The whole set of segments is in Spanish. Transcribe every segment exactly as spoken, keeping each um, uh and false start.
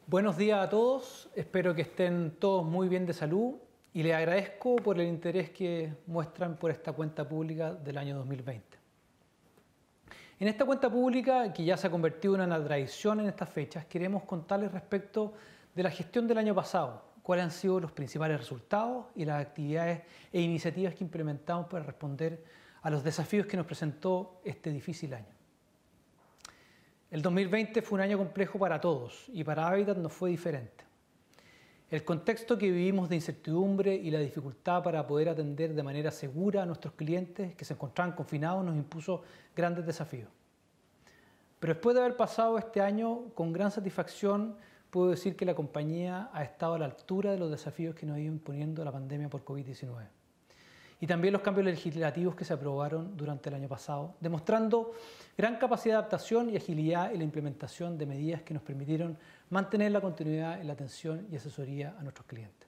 Buenos días a todos, espero que estén todos muy bien de salud y les agradezco por el interés que muestran por esta cuenta pública del año dos mil veinte. En esta cuenta pública, que ya se ha convertido en una tradición en estas fechas, queremos contarles respecto de la gestión del año pasado, cuáles han sido los principales resultados y las actividades e iniciativas que implementamos para responder a los desafíos que nos presentó este difícil año. El dos mil veinte fue un año complejo para todos y para Habitat no fue diferente. El contexto que vivimos de incertidumbre y la dificultad para poder atender de manera segura a nuestros clientes que se encontraban confinados nos impuso grandes desafíos. Pero después de haber pasado este año con gran satisfacción, puedo decir que la compañía ha estado a la altura de los desafíos que nos ha ido imponiendo la pandemia por COVID diecinueve. Y también los cambios legislativos que se aprobaron durante el año pasado, demostrando gran capacidad de adaptación y agilidad en la implementación de medidas que nos permitieron mantener la continuidad en la atención y asesoría a nuestros clientes.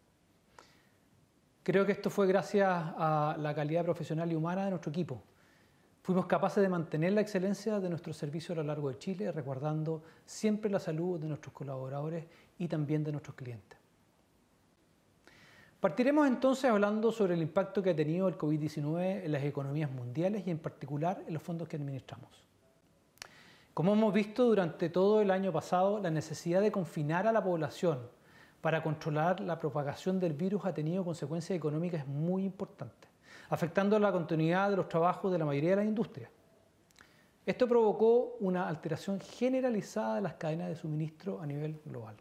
Creo que esto fue gracias a la calidad profesional y humana de nuestro equipo. Fuimos capaces de mantener la excelencia de nuestro servicio a lo largo de Chile, resguardando siempre la salud de nuestros colaboradores y también de nuestros clientes. Partiremos entonces hablando sobre el impacto que ha tenido el COVID diecinueve en las economías mundiales y en particular en los fondos que administramos. Como hemos visto durante todo el año pasado, la necesidad de confinar a la población para controlar la propagación del virus ha tenido consecuencias económicas muy importantes, afectando la continuidad de los trabajos de la mayoría de las industrias. Esto provocó una alteración generalizada de las cadenas de suministro a nivel global.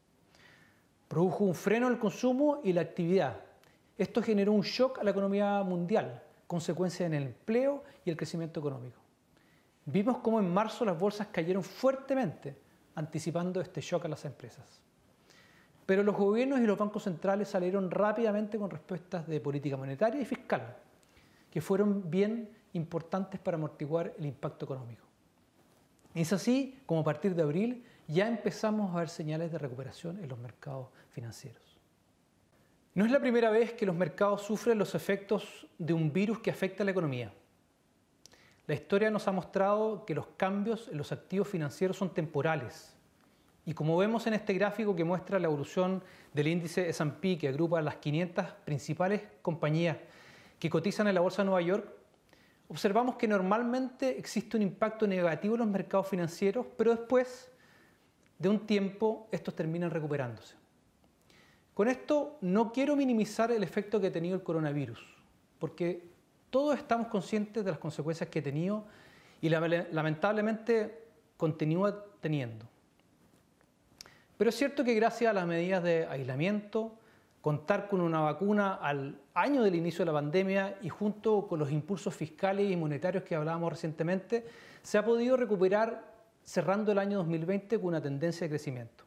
Produjo un freno al consumo y la actividad. Esto generó un shock a la economía mundial, consecuencia en el empleo y el crecimiento económico. Vimos cómo en marzo las bolsas cayeron fuertemente, anticipando este shock a las empresas. Pero los gobiernos y los bancos centrales salieron rápidamente con respuestas de política monetaria y fiscal, que fueron bien importantes para amortiguar el impacto económico. Es así como a partir de abril ya empezamos a ver señales de recuperación en los mercados financieros. No es la primera vez que los mercados sufren los efectos de un virus que afecta a la economía. La historia nos ha mostrado que los cambios en los activos financieros son temporales. Y como vemos en este gráfico que muestra la evolución del índice S and P que agrupa las quinientas principales compañías que cotizan en la Bolsa de Nueva York, observamos que normalmente existe un impacto negativo en los mercados financieros, pero después de un tiempo estos terminan recuperándose. Con esto no quiero minimizar el efecto que ha tenido el coronavirus, porque todos estamos conscientes de las consecuencias que ha tenido y lamentablemente continúa teniendo. Pero es cierto que gracias a las medidas de aislamiento, contar con una vacuna al año del inicio de la pandemia y junto con los impulsos fiscales y monetarios que hablábamos recientemente, se ha podido recuperar cerrando el año dos mil veinte con una tendencia de crecimiento.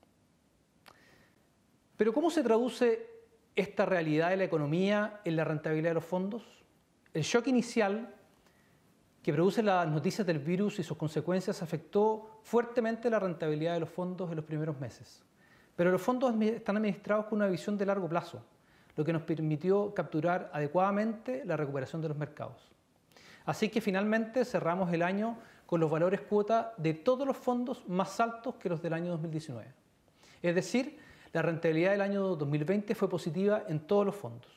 Pero ¿cómo se traduce esta realidad de la economía en la rentabilidad de los fondos? El shock inicial que produce las noticias del virus y sus consecuencias afectó fuertemente la rentabilidad de los fondos en los primeros meses. Pero los fondos están administrados con una visión de largo plazo, lo que nos permitió capturar adecuadamente la recuperación de los mercados. Así que finalmente cerramos el año con los valores cuota de todos los fondos más altos que los del año dos mil diecinueve. Es decir, la rentabilidad del año dos mil veinte fue positiva en todos los fondos.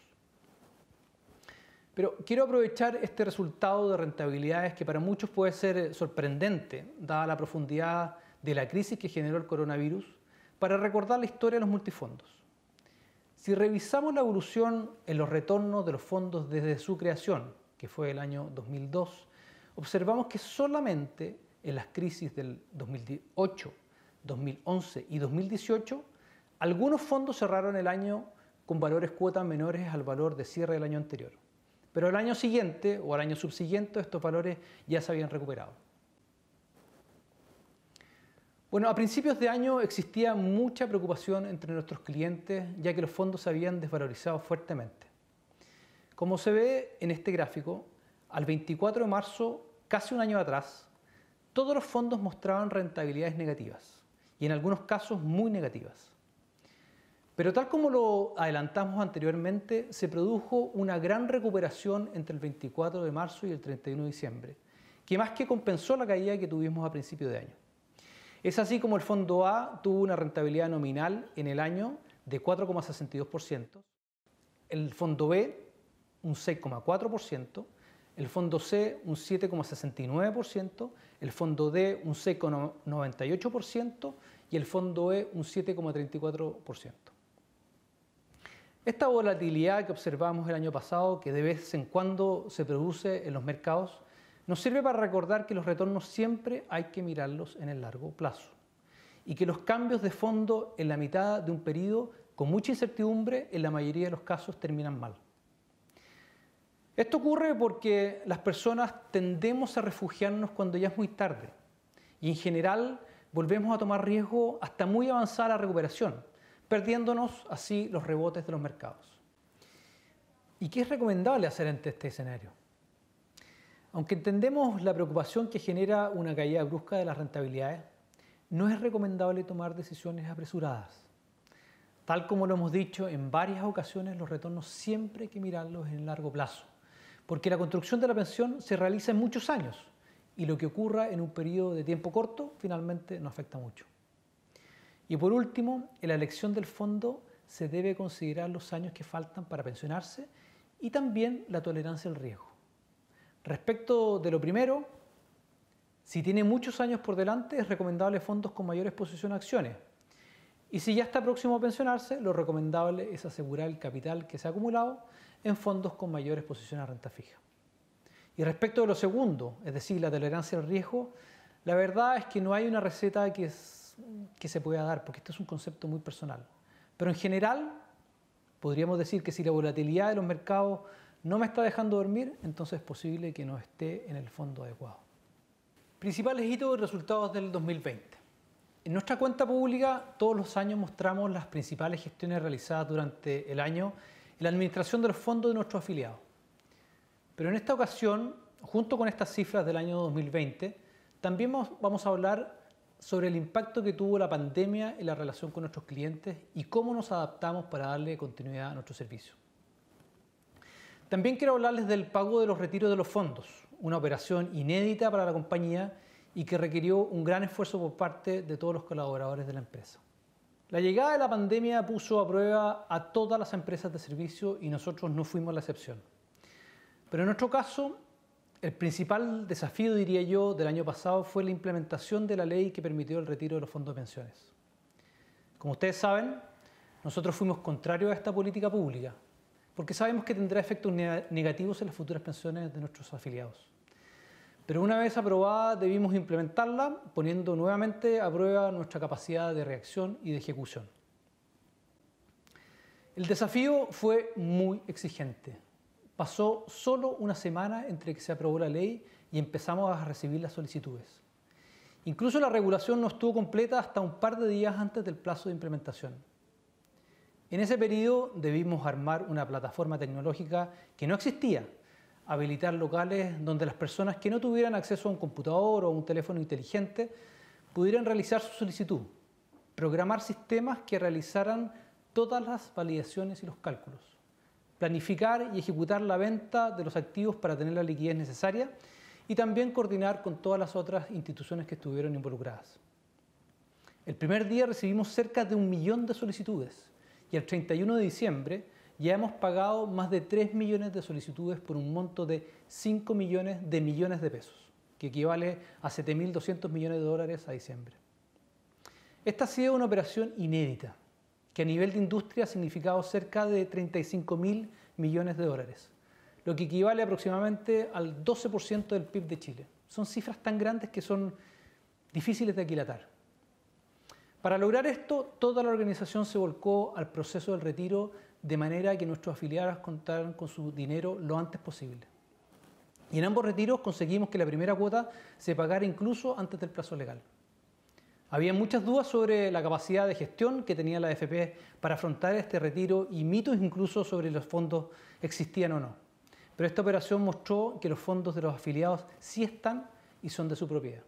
Pero quiero aprovechar este resultado de rentabilidades que para muchos puede ser sorprendente, dada la profundidad de la crisis que generó el coronavirus, para recordar la historia de los multifondos. Si revisamos la evolución en los retornos de los fondos desde su creación, que fue el año dos mil dos, observamos que solamente en las crisis del dos mil ocho, dos mil once y dos mil dieciocho, algunos fondos cerraron el año con valores cuotas menores al valor de cierre del año anterior. Pero al año siguiente o al año subsiguiente estos valores ya se habían recuperado. Bueno, a principios de año existía mucha preocupación entre nuestros clientes, ya que los fondos se habían desvalorizado fuertemente. Como se ve en este gráfico, al veinticuatro de marzo, casi un año atrás, todos los fondos mostraban rentabilidades negativas y en algunos casos muy negativas. Pero tal como lo adelantamos anteriormente, se produjo una gran recuperación entre el veinticuatro de marzo y el treinta y uno de diciembre, que más que compensó la caída que tuvimos a principio de año. Es así como el Fondo A tuvo una rentabilidad nominal en el año de cuatro coma sesenta y dos por ciento, el Fondo B un seis coma cuatro por ciento, el Fondo C un siete coma sesenta y nueve por ciento, el Fondo D un seis coma noventa y ocho por ciento y el Fondo E un siete coma treinta y cuatro por ciento. Esta volatilidad que observamos el año pasado, que de vez en cuando se produce en los mercados, nos sirve para recordar que los retornos siempre hay que mirarlos en el largo plazo y que los cambios de fondo en la mitad de un periodo con mucha incertidumbre en la mayoría de los casos terminan mal. Esto ocurre porque las personas tendemos a refugiarnos cuando ya es muy tarde y en general volvemos a tomar riesgo hasta muy avanzada la recuperación, perdiéndonos así los rebotes de los mercados. ¿Y qué es recomendable hacer ante este escenario? Aunque entendemos la preocupación que genera una caída brusca de las rentabilidades, no es recomendable tomar decisiones apresuradas. Tal como lo hemos dicho en varias ocasiones, los retornos siempre hay que mirarlos en el largo plazo, porque la construcción de la pensión se realiza en muchos años y lo que ocurra en un periodo de tiempo corto finalmente no afecta mucho. Y por último, en la elección del fondo se debe considerar los años que faltan para pensionarse y también la tolerancia al riesgo. Respecto de lo primero, si tiene muchos años por delante, es recomendable fondos con mayor exposición a acciones. Y si ya está próximo a pensionarse, lo recomendable es asegurar el capital que se ha acumulado en fondos con mayor exposición a renta fija. Y respecto de lo segundo, es decir, la tolerancia al riesgo, la verdad es que no hay una receta que, es, que se pueda dar, porque este es un concepto muy personal. Pero en general, podríamos decir que si la volatilidad de los mercados no me está dejando dormir, entonces es posible que no esté en el fondo adecuado. Principales hitos y resultados del dos mil veinte. En nuestra cuenta pública todos los años mostramos las principales gestiones realizadas durante el año en la administración de los fondos de nuestros afiliados. Pero en esta ocasión, junto con estas cifras del año dos mil veinte, también vamos a hablar sobre el impacto que tuvo la pandemia en la relación con nuestros clientes y cómo nos adaptamos para darle continuidad a nuestro servicio. También quiero hablarles del pago de los retiros de los fondos, una operación inédita para la compañía y que requirió un gran esfuerzo por parte de todos los colaboradores de la empresa. La llegada de la pandemia puso a prueba a todas las empresas de servicio y nosotros no fuimos la excepción. Pero en nuestro caso, el principal desafío, diría yo, del año pasado fue la implementación de la ley que permitió el retiro de los fondos de pensiones. Como ustedes saben, nosotros fuimos contrarios a esta política pública, porque sabemos que tendrá efectos negativos en las futuras pensiones de nuestros afiliados. Pero una vez aprobada debimos implementarla, poniendo nuevamente a prueba nuestra capacidad de reacción y de ejecución. El desafío fue muy exigente. Pasó solo una semana entre que se aprobó la ley y empezamos a recibir las solicitudes. Incluso la regulación no estuvo completa hasta un par de días antes del plazo de implementación. En ese periodo debimos armar una plataforma tecnológica que no existía, habilitar locales donde las personas que no tuvieran acceso a un computador o a un teléfono inteligente pudieran realizar su solicitud, programar sistemas que realizaran todas las validaciones y los cálculos, planificar y ejecutar la venta de los activos para tener la liquidez necesaria y también coordinar con todas las otras instituciones que estuvieron involucradas. El primer día recibimos cerca de un millón de solicitudes y el treinta y uno de diciembre ya hemos pagado más de tres millones de solicitudes por un monto de cinco millones de millones de pesos, que equivale a siete mil doscientos millones de dólares a diciembre. Esta ha sido una operación inédita, que a nivel de industria ha significado cerca de treinta y cinco mil millones de dólares, lo que equivale aproximadamente al doce por ciento del P I B de Chile. Son cifras tan grandes que son difíciles de aquilatar. Para lograr esto, toda la organización se volcó al proceso del retiro de manera que nuestros afiliados contaran con su dinero lo antes posible. Y en ambos retiros conseguimos que la primera cuota se pagara incluso antes del plazo legal. Había muchas dudas sobre la capacidad de gestión que tenía la A F P para afrontar este retiro y mitos incluso sobre los fondos existían o no. Pero esta operación mostró que los fondos de los afiliados sí están y son de su propiedad.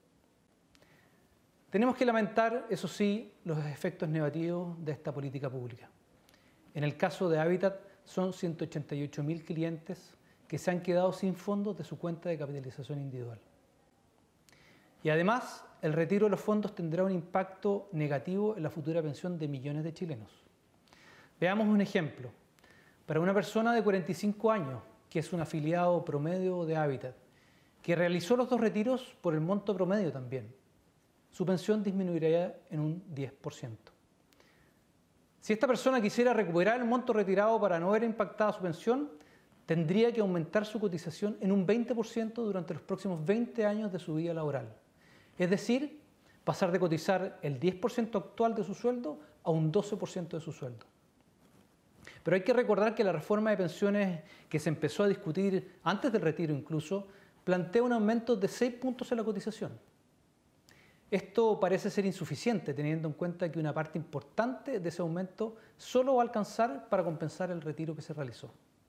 Tenemos que lamentar, eso sí, los efectos negativos de esta política pública. En el caso de Habitat, son ciento ochenta y ocho mil clientes que se han quedado sin fondos de su cuenta de capitalización individual. Y además, el retiro de los fondos tendrá un impacto negativo en la futura pensión de millones de chilenos. Veamos un ejemplo. Para una persona de cuarenta y cinco años, que es un afiliado promedio de Habitat, que realizó los dos retiros por el monto promedio también, su pensión disminuiría en un diez por ciento. Si esta persona quisiera recuperar el monto retirado para no ver impactada su pensión, tendría que aumentar su cotización en un veinte por ciento durante los próximos veinte años de su vida laboral. Es decir, pasar de cotizar el diez por ciento actual de su sueldo a un doce por ciento de su sueldo. Pero hay que recordar que la reforma de pensiones que se empezó a discutir antes del retiro incluso, plantea un aumento de seis puntos en la cotización. Esto parece ser insuficiente teniendo en cuenta que una parte importante de ese aumento solo va a alcanzar para compensar el retiro que se realizó.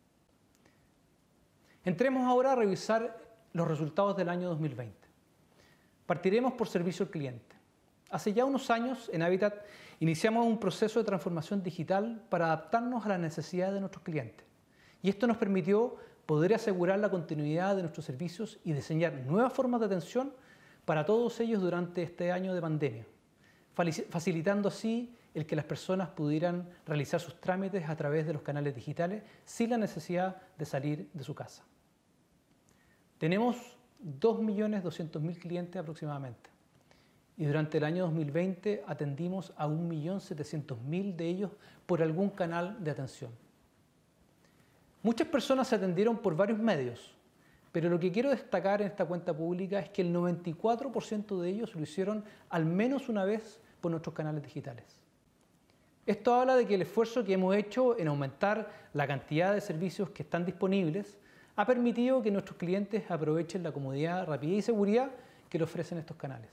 Entremos ahora a revisar los resultados del año dos mil veinte. Partiremos por servicio al cliente. Hace ya unos años en Habitat iniciamos un proceso de transformación digital para adaptarnos a las necesidades de nuestros clientes. Y esto nos permitió poder asegurar la continuidad de nuestros servicios y diseñar nuevas formas de atención para todos ellos durante este año de pandemia, facilitando así el que las personas pudieran realizar sus trámites a través de los canales digitales sin la necesidad de salir de su casa. Tenemos dos millones doscientos mil clientes aproximadamente y durante el año dos mil veinte atendimos a un millón setecientos mil de ellos por algún canal de atención. Muchas personas se atendieron por varios medios, pero lo que quiero destacar en esta cuenta pública es que el noventa y cuatro por ciento de ellos lo hicieron al menos una vez por nuestros canales digitales. Esto habla de que el esfuerzo que hemos hecho en aumentar la cantidad de servicios que están disponibles ha permitido que nuestros clientes aprovechen la comodidad, rapidez y seguridad que le ofrecen estos canales.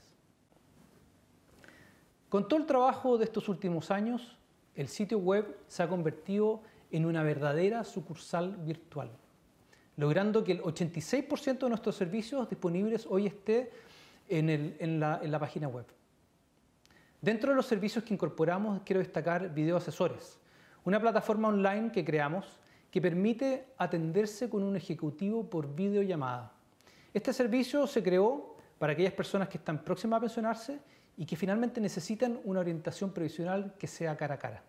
Con todo el trabajo de estos últimos años, el sitio web se ha convertido en una verdadera sucursal virtual, logrando que el ochenta y seis por ciento de nuestros servicios disponibles hoy esté en, el, en, la, en la página web. Dentro de los servicios que incorporamos quiero destacar Video Asesores, una plataforma online que creamos que permite atenderse con un ejecutivo por videollamada. Este servicio se creó para aquellas personas que están próximas a pensionarse y que finalmente necesitan una orientación previsional que sea cara a cara.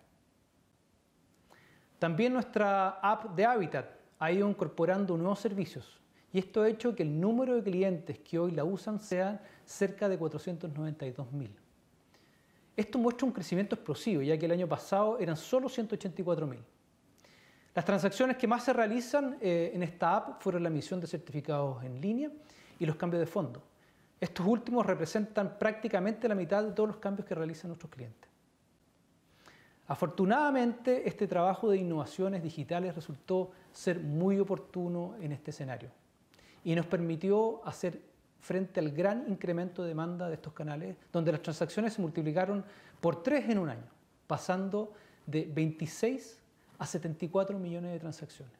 También nuestra app de Habitat ha ido incorporando nuevos servicios y esto ha hecho que el número de clientes que hoy la usan sea cerca de cuatrocientos noventa y dos mil. Esto muestra un crecimiento explosivo, ya que el año pasado eran solo ciento ochenta y cuatro mil. Las transacciones que más se realizan eh, en esta app fueron la emisión de certificados en línea y los cambios de fondo. Estos últimos representan prácticamente la mitad de todos los cambios que realizan nuestros clientes. Afortunadamente, este trabajo de innovaciones digitales resultó ser muy oportuno en este escenario y nos permitió hacer frente al gran incremento de demanda de estos canales, donde las transacciones se multiplicaron por tres en un año, pasando de veintiséis a setenta y cuatro millones de transacciones.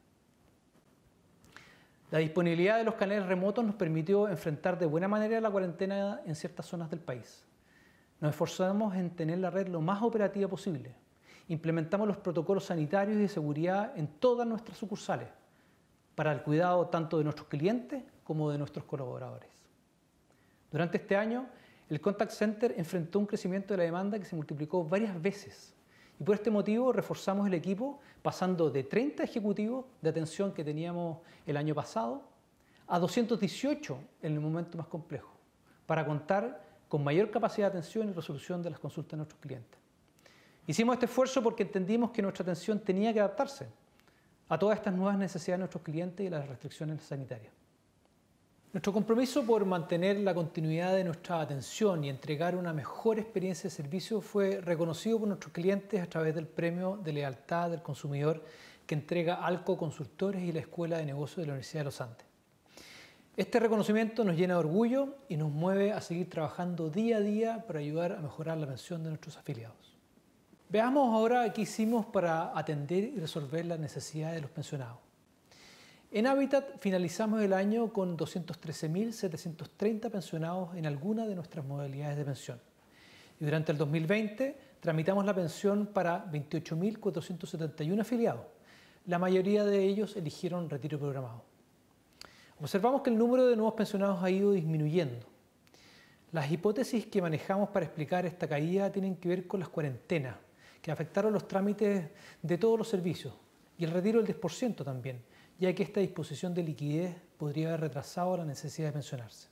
La disponibilidad de los canales remotos nos permitió enfrentar de buena manera la cuarentena en ciertas zonas del país. Nos esforzamos en tener la red lo más operativa posible. Implementamos los protocolos sanitarios y de seguridad en todas nuestras sucursales para el cuidado tanto de nuestros clientes como de nuestros colaboradores. Durante este año, el Contact Center enfrentó un crecimiento de la demanda que se multiplicó varias veces y por este motivo reforzamos el equipo pasando de treinta ejecutivos de atención que teníamos el año pasado a doscientos dieciocho en el momento más complejo para contar con mayor capacidad de atención y resolución de las consultas de nuestros clientes. Hicimos este esfuerzo porque entendimos que nuestra atención tenía que adaptarse a todas estas nuevas necesidades de nuestros clientes y las restricciones sanitarias. Nuestro compromiso por mantener la continuidad de nuestra atención y entregar una mejor experiencia de servicio fue reconocido por nuestros clientes a través del Premio de Lealtad del Consumidor que entrega ALCO Consultores y la Escuela de Negocios de la Universidad de los Andes. Este reconocimiento nos llena de orgullo y nos mueve a seguir trabajando día a día para ayudar a mejorar la pensión de nuestros afiliados. Veamos ahora qué hicimos para atender y resolver las necesidades de los pensionados. En Habitat finalizamos el año con doscientos trece mil setecientos treinta pensionados en alguna de nuestras modalidades de pensión. Y durante el dos mil veinte tramitamos la pensión para veintiocho mil cuatrocientos setenta y uno afiliados. La mayoría de ellos eligieron retiro programado. Observamos que el número de nuevos pensionados ha ido disminuyendo. Las hipótesis que manejamos para explicar esta caída tienen que ver con las cuarentenas, que afectaron los trámites de todos los servicios, y el retiro del diez por ciento también, ya que esta disposición de liquidez podría haber retrasado la necesidad de pensionarse.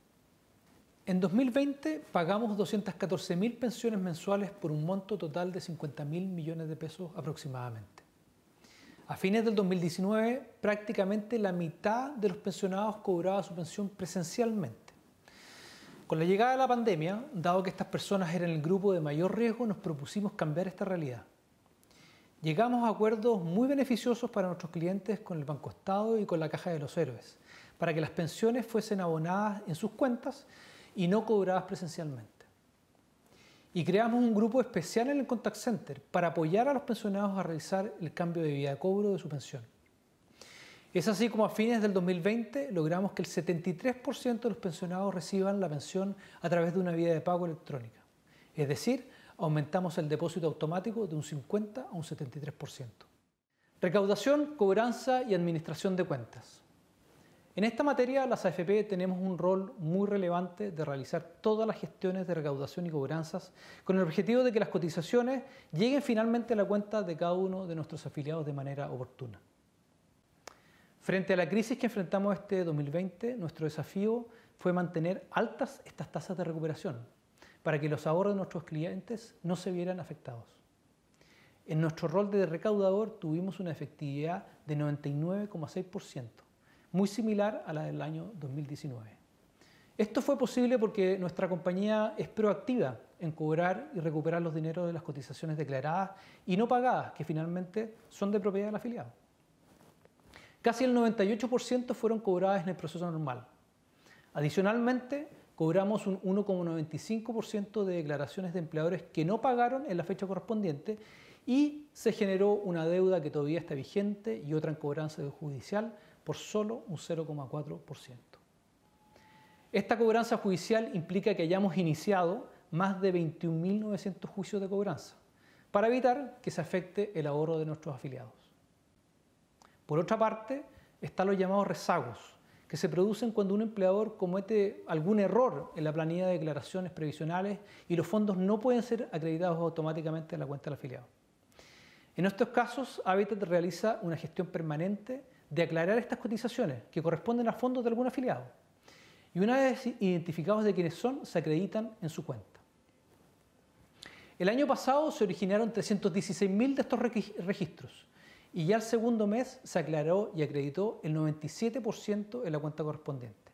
En dos mil veinte pagamos doscientas catorce mil pensiones mensuales por un monto total de cincuenta mil millones de pesos aproximadamente. A fines del dos mil diecinueve, prácticamente la mitad de los pensionados cobraba su pensión presencialmente. Con la llegada de la pandemia, dado que estas personas eran el grupo de mayor riesgo, nos propusimos cambiar esta realidad. Llegamos a acuerdos muy beneficiosos para nuestros clientes con el Banco Estado y con la Caja de los Héroes, para que las pensiones fuesen abonadas en sus cuentas y no cobradas presencialmente. Y creamos un grupo especial en el Contact Center para apoyar a los pensionados a realizar el cambio de vía de cobro de su pensión. Es así como a fines del dos mil veinte logramos que el setenta y tres por ciento de los pensionados reciban la pensión a través de una vía de pago electrónica. Es decir, aumentamos el depósito automático de un cincuenta a un setenta y tres por ciento. Recaudación, cobranza y administración de cuentas. En esta materia, las A F P tenemos un rol muy relevante de realizar todas las gestiones de recaudación y cobranzas con el objetivo de que las cotizaciones lleguen finalmente a la cuenta de cada uno de nuestros afiliados de manera oportuna. Frente a la crisis que enfrentamos este dos mil veinte, nuestro desafío fue mantener altas estas tasas de recuperación para que los ahorros de nuestros clientes no se vieran afectados. En nuestro rol de recaudador tuvimos una efectividad de noventa y nueve coma seis por ciento. Muy similar a la del año dos mil diecinueve. Esto fue posible porque nuestra compañía es proactiva en cobrar y recuperar los dineros de las cotizaciones declaradas y no pagadas, que finalmente son de propiedad del afiliado. Casi el noventa y ocho por ciento fueron cobradas en el proceso normal. Adicionalmente, cobramos un uno coma noventa y cinco por ciento de declaraciones de empleadores que no pagaron en la fecha correspondiente y se generó una deuda que todavía está vigente y otra en cobranza judicial por solo un cero coma cuatro por ciento. Esta cobranza judicial implica que hayamos iniciado más de veintiún mil novecientos juicios de cobranza para evitar que se afecte el ahorro de nuestros afiliados. Por otra parte, están los llamados rezagos, que se producen cuando un empleador comete algún error en la planilla de declaraciones previsionales y los fondos no pueden ser acreditados automáticamente en la cuenta del afiliado. En estos casos, Habitat realiza una gestión permanente de aclarar estas cotizaciones que corresponden a fondos de algún afiliado y una vez identificados de quiénes son, se acreditan en su cuenta. El año pasado se originaron trescientos dieciséis mil de estos registros y ya el segundo mes se aclaró y acreditó el noventa y siete por ciento en la cuenta correspondiente.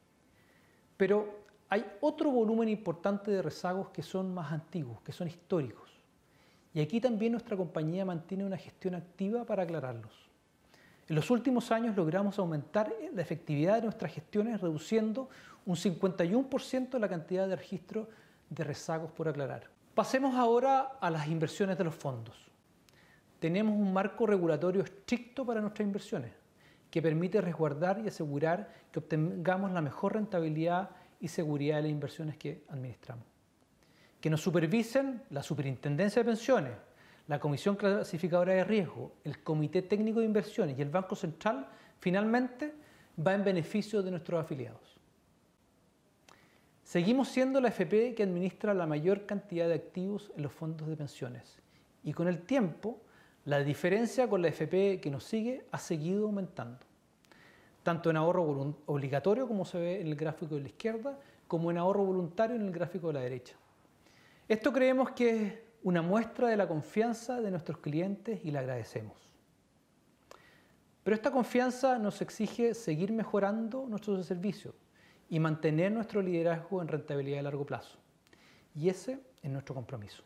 Pero hay otro volumen importante de rezagos que son más antiguos, que son históricos. Y aquí también nuestra compañía mantiene una gestión activa para aclararlos. En los últimos años logramos aumentar la efectividad de nuestras gestiones reduciendo un cincuenta y uno por ciento la cantidad de registros de rezagos por aclarar. Pasemos ahora a las inversiones de los fondos. Tenemos un marco regulatorio estricto para nuestras inversiones que permite resguardar y asegurar que obtengamos la mejor rentabilidad y seguridad de las inversiones que administramos. Que nos supervisen la Superintendencia de Pensiones, la Comisión Clasificadora de Riesgo, el Comité Técnico de Inversiones y el Banco Central, finalmente, va en beneficio de nuestros afiliados. Seguimos siendo la A F P que administra la mayor cantidad de activos en los fondos de pensiones y con el tiempo, la diferencia con la A F P que nos sigue ha seguido aumentando, tanto en ahorro obligatorio, como se ve en el gráfico de la izquierda, como en ahorro voluntario en el gráfico de la derecha. Esto creemos que es una muestra de la confianza de nuestros clientes y la agradecemos. Pero esta confianza nos exige seguir mejorando nuestros servicios y mantener nuestro liderazgo en rentabilidad a largo plazo. Y ese es nuestro compromiso.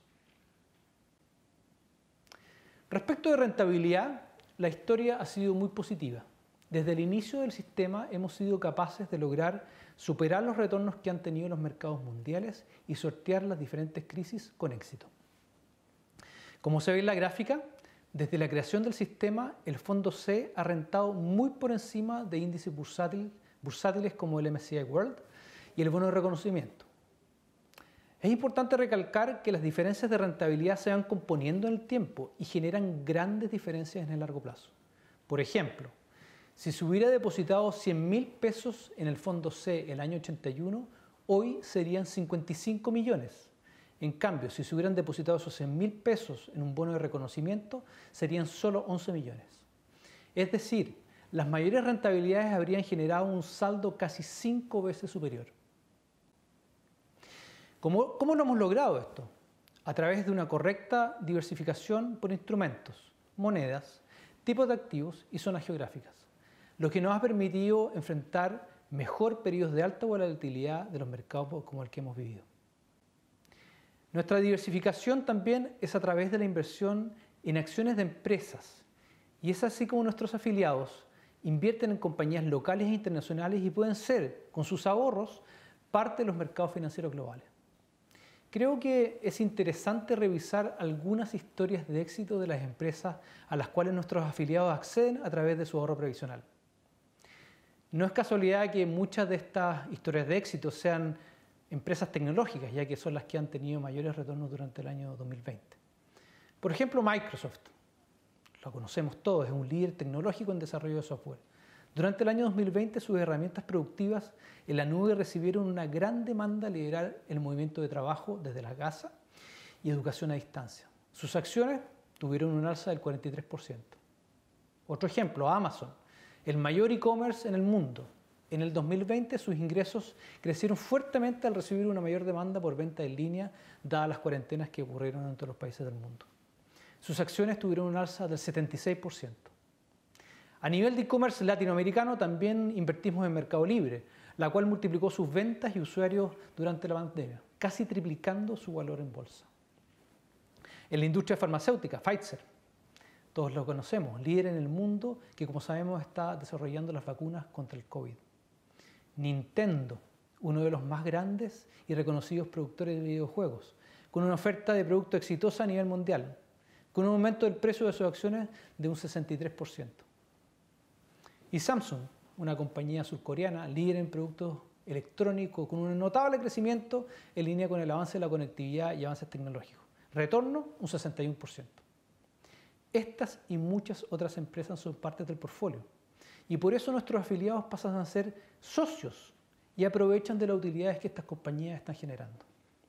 Respecto de rentabilidad, la historia ha sido muy positiva. Desde el inicio del sistema hemos sido capaces de lograr superar los retornos que han tenido los mercados mundiales y sortear las diferentes crisis con éxito. Como se ve en la gráfica, desde la creación del sistema, el Fondo C ha rentado muy por encima de índices bursátil, bursátiles como el M S C I World y el bono de reconocimiento. Es importante recalcar que las diferencias de rentabilidad se van componiendo en el tiempo y generan grandes diferencias en el largo plazo. Por ejemplo, si se hubiera depositado cien mil pesos en el Fondo C el año ochenta y uno, hoy serían cincuenta y cinco millones. En cambio, si se hubieran depositado esos cien mil pesos en un bono de reconocimiento, serían solo once millones. Es decir, las mayores rentabilidades habrían generado un saldo casi cinco veces superior. ¿Cómo, cómo lo hemos logrado esto? A través de una correcta diversificación por instrumentos, monedas, tipos de activos y zonas geográficas, lo que nos ha permitido enfrentar mejor periodos de alta volatilidad de los mercados como el que hemos vivido. Nuestra diversificación también es a través de la inversión en acciones de empresas, y es así como nuestros afiliados invierten en compañías locales e internacionales y pueden ser, con sus ahorros, parte de los mercados financieros globales. Creo que es interesante revisar algunas historias de éxito de las empresas a las cuales nuestros afiliados acceden a través de su ahorro previsional. No es casualidad que muchas de estas historias de éxito sean empresas tecnológicas, ya que son las que han tenido mayores retornos durante el año dos mil veinte. Por ejemplo, Microsoft, lo conocemos todos, es un líder tecnológico en desarrollo de software. Durante el año dos mil veinte, sus herramientas productivas en la nube recibieron una gran demanda al liderar el movimiento de trabajo desde la casa y educación a distancia. Sus acciones tuvieron un alza del cuarenta y tres por ciento. Otro ejemplo, Amazon, el mayor e-commerce en el mundo. En el dos mil veinte sus ingresos crecieron fuertemente al recibir una mayor demanda por venta en línea, dadas las cuarentenas que ocurrieron en todos los países del mundo. Sus acciones tuvieron un alza del setenta y seis por ciento. A nivel de e-commerce latinoamericano también invertimos en Mercado Libre, la cual multiplicó sus ventas y usuarios durante la pandemia, casi triplicando su valor en bolsa. En la industria farmacéutica, Pfizer, todos lo conocemos, líder en el mundo que, como sabemos, está desarrollando las vacunas contra el COVID. Nintendo, uno de los más grandes y reconocidos productores de videojuegos, con una oferta de producto exitosa a nivel mundial, con un aumento del precio de sus acciones de un sesenta y tres por ciento. Y Samsung, una compañía surcoreana, líder en productos electrónicos, con un notable crecimiento en línea con el avance de la conectividad y avances tecnológicos. Retorno, un sesenta y uno por ciento. Estas y muchas otras empresas son parte del portfolio, y por eso nuestros afiliados pasan a ser socios y aprovechan de las utilidades que estas compañías están generando.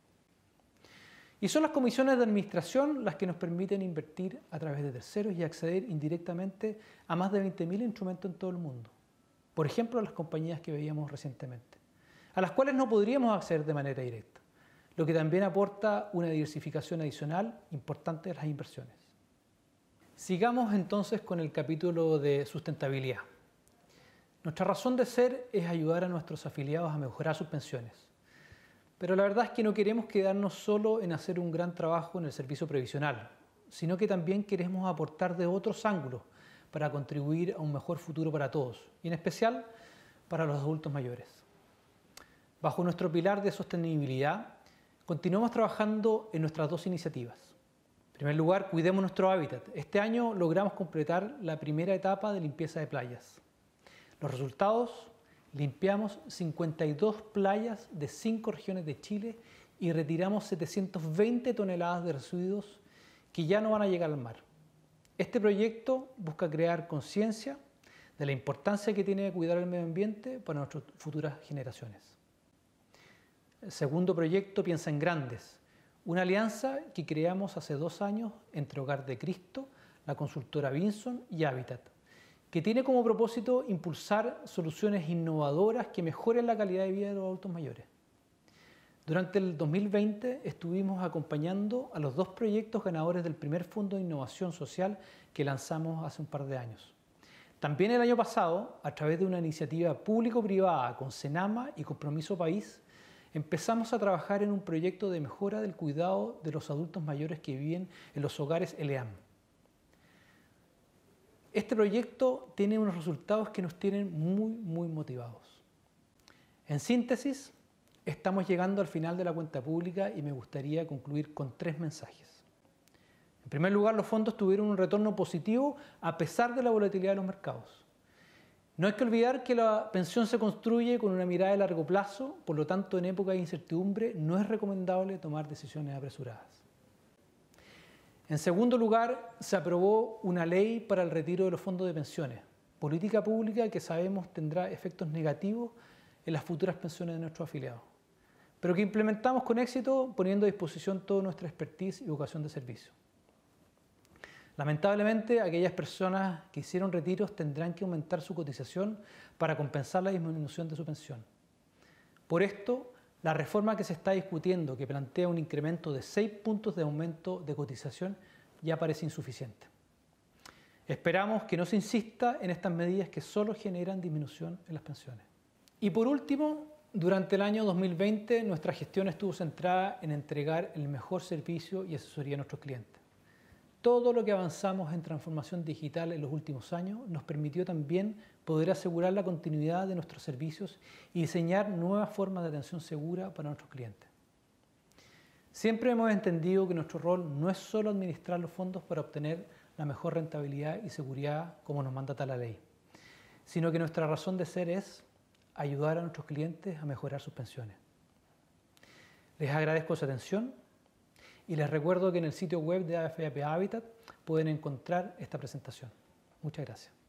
Y son las comisiones de administración las que nos permiten invertir a través de terceros y acceder indirectamente a más de veinte mil instrumentos en todo el mundo. Por ejemplo, a las compañías que veíamos recientemente, a las cuales no podríamos acceder de manera directa, lo que también aporta una diversificación adicional importante de las inversiones. Sigamos entonces con el capítulo de sustentabilidad. Nuestra razón de ser es ayudar a nuestros afiliados a mejorar sus pensiones. Pero la verdad es que no queremos quedarnos solo en hacer un gran trabajo en el servicio previsional, sino que también queremos aportar de otros ángulos para contribuir a un mejor futuro para todos, y en especial para los adultos mayores. Bajo nuestro pilar de sostenibilidad, continuamos trabajando en nuestras dos iniciativas. En primer lugar, cuidemos nuestro hábitat. Este año logramos completar la primera etapa de limpieza de playas. Los resultados: limpiamos cincuenta y dos playas de cinco regiones de Chile y retiramos setecientas veinte toneladas de residuos que ya no van a llegar al mar. Este proyecto busca crear conciencia de la importancia que tiene cuidar el medio ambiente para nuestras futuras generaciones. El segundo proyecto piensa en grandes, una alianza que creamos hace dos años entre Hogar de Cristo, la consultora Vinson y Habitat, que tiene como propósito impulsar soluciones innovadoras que mejoren la calidad de vida de los adultos mayores. Durante el dos mil veinte estuvimos acompañando a los dos proyectos ganadores del primer Fondo de Innovación Social que lanzamos hace un par de años. También el año pasado, a través de una iniciativa público-privada con Senama y Compromiso País, empezamos a trabajar en un proyecto de mejora del cuidado de los adultos mayores que viven en los hogares L E A M. Este proyecto tiene unos resultados que nos tienen muy, muy motivados. En síntesis, estamos llegando al final de la cuenta pública y me gustaría concluir con tres mensajes. En primer lugar, los fondos tuvieron un retorno positivo a pesar de la volatilidad de los mercados. No hay que olvidar que la pensión se construye con una mirada de largo plazo, por lo tanto, en época de incertidumbre no es recomendable tomar decisiones apresuradas. En segundo lugar, se aprobó una ley para el retiro de los fondos de pensiones, política pública que sabemos tendrá efectos negativos en las futuras pensiones de nuestros afiliados. pero que implementamos con éxito poniendo a disposición toda nuestra expertise y vocación de servicio. Lamentablemente, aquellas personas que hicieron retiros tendrán que aumentar su cotización para compensar la disminución de su pensión. Por esto, la reforma que se está discutiendo, que plantea un incremento de seis puntos de aumento de cotización, ya parece insuficiente. Esperamos que no se insista en estas medidas que solo generan disminución en las pensiones. Y por último, durante el año dos mil veinte, nuestra gestión estuvo centrada en entregar el mejor servicio y asesoría a nuestros clientes. Todo lo que avanzamos en transformación digital en los últimos años nos permitió también poder asegurar la continuidad de nuestros servicios y diseñar nuevas formas de atención segura para nuestros clientes. Siempre hemos entendido que nuestro rol no es solo administrar los fondos para obtener la mejor rentabilidad y seguridad como nos mandata la ley, sino que nuestra razón de ser es ayudar a nuestros clientes a mejorar sus pensiones. Les agradezco su atención y les recuerdo que en el sitio web de A F P Habitat pueden encontrar esta presentación. Muchas gracias.